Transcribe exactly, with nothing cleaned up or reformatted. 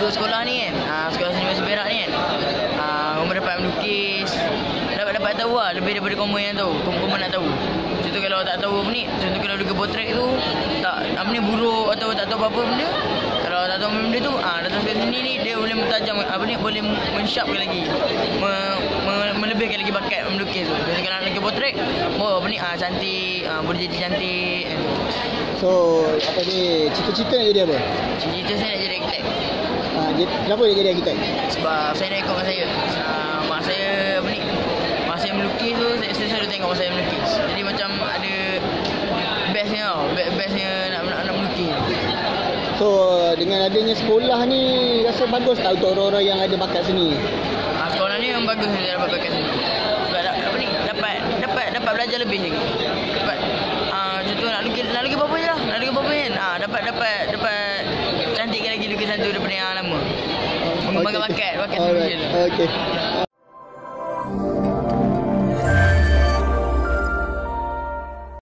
sekolah ni kan, uh, sekolah seni Malaysia Perak ni kan, uh, Umar dapat melukis, dapat dapat tahu lah lebih daripada komen yang tahu, komen nak tahu. Contoh kalau tak tahu apa ni, contoh kalau dia potret tu tak apa ni buruk atau tak tahu apa-apa benda, kalau tak tahu benda tu, ah datang sekolah sini ni dia boleh mentajam apa ni, boleh men-sharpkan lagi, me, me, melebihkan lagi bakat melukis tu. Contoh kalau nak lukis potret, oh apa ni, ah cantik, ah boleh jadi cantik. So apa ni, cita-cita nak jadi apa? Cita-cita saya nak jadi arkitek. Ah, kenapa nak jadi arkitek? Sebab saya nak ikut mak saya. Uh, mak saya apa ni, mak saya melukis tu, saya, saya selalu tengok mak saya melukis. Jadi macam ada bestnya tau, best, bestnya nak, nak, nak melukis. So dengan adanya sekolah ni, rasa bagus tak untuk orang-orang yang ada bakat seni? Uh, sekolah ni memang bagus saya dapat bakat seni. Sebab apa ni, dapat dapat dapat belajar lebih lagi. Dapat uh, contoh nak lukis, nak lukis apa-apa je lah, nak lukis apa-apa kan. Uh, dapat dapat dapat cantikkan lagi lukisan tu daripada yang lama. Mengembangkan bakat, bakat seni. Okey.